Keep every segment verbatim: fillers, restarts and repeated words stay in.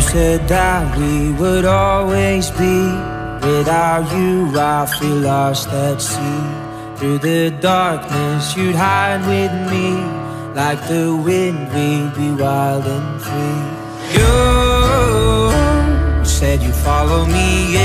said that we would always be. Without you I feel lost at sea. Through the darkness you'd hide with me. Like the wind we'd be wild and free. You said you'd follow me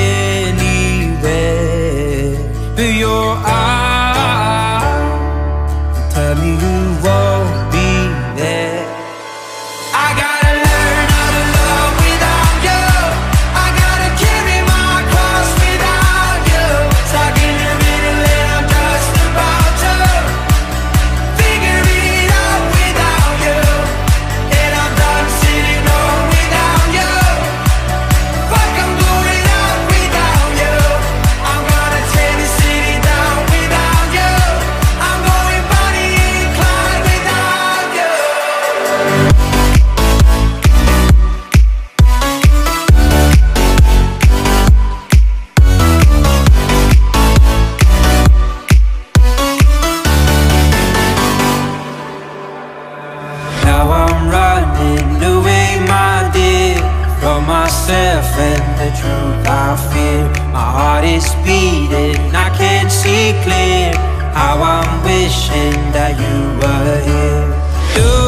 anywhere, but your eyes tell me you won't be there. I gotta learn how to love without you. I gotta carry my cross without you. Stuck in the middle and I'm just about to figure it out without you. And I'm done sitting home without you. Fuck, I'm going out without you. I'm gonna tear the city down without you. I'm going Bonnie and Clyde without you. Now I'm running away, my dear, from myself and the truth I fear. My heart is beating, I can't see clear. How I'm wishing that you were here. You